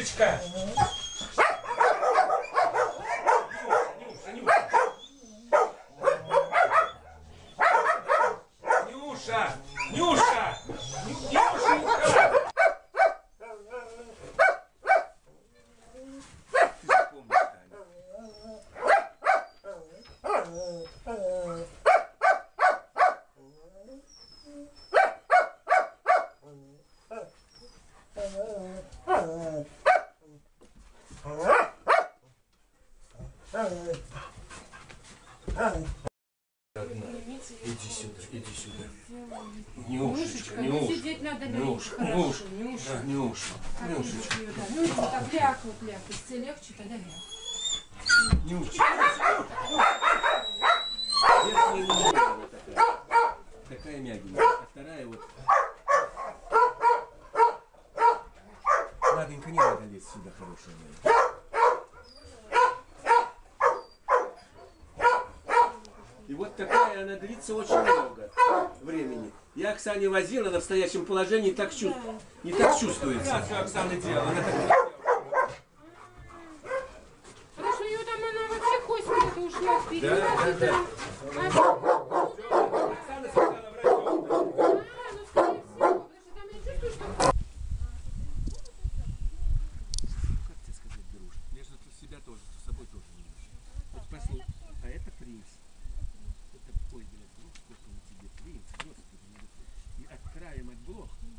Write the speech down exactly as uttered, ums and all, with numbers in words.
Нюшечка! Нюша! Нюша! Нюшенька! Ты запомни, иди сюда, иди сюда. Нюшечка, Нюшечка. Сидеть надо, Нюша, Нюша. Нюша, Нюша, Нюшечка. Ну, так ляг, вот ляг. Если легче, тогда ляг. Нюшечка. Верхняя немного вот такая. Такая мягенькая. А вторая вот. Ладненько, не надо лезть сюда, хорошая моя. И вот такая она длится очень много времени. Я Оксане возил, она в стоящем положении так чу... не так чувствуется. Да, все Оксана делала. Она так... Потому что ее там она вообще кость куда-то ушла вперед. Да, да, да. Оксана сказала врачом. А, ну скорее всего. Потому что там я чувствую, что... Как тебе сказать, Беруш? Между себя тоже, с собой тоже не очень. Вот послушай, а это принц. Это, ой, блядь, ну сколько на тебе принц, господи. И от края мать блох.